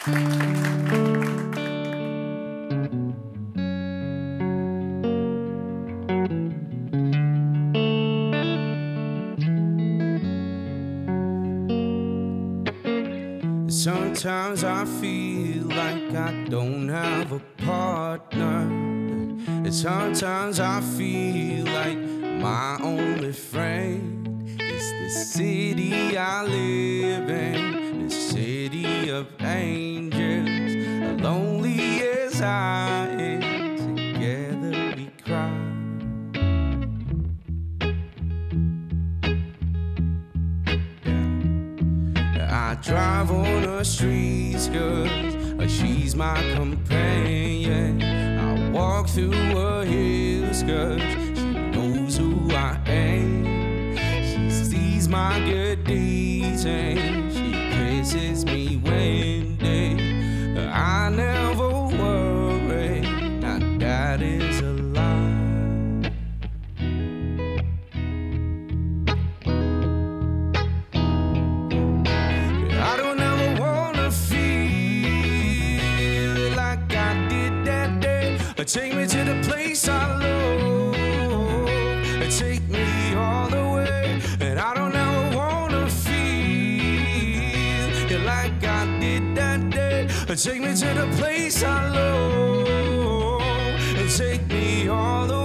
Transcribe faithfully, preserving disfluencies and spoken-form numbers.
Sometimes I feel like I don't have a partner, and sometimes I feel like my only friend is the city I live in, the city of angels. Lonely as I am, together we cry. I drive on the streets cause she's my companion. I walk through her hills cause she knows who I am. She sees my good deeds and she kisses me when they I never worry, now that is a lie. I don't ever wanna feel like I did that day. Take me to the place I love, take me all the way. And I don't ever wanna feel like I did that day. Take me to the place I love, take me all the way.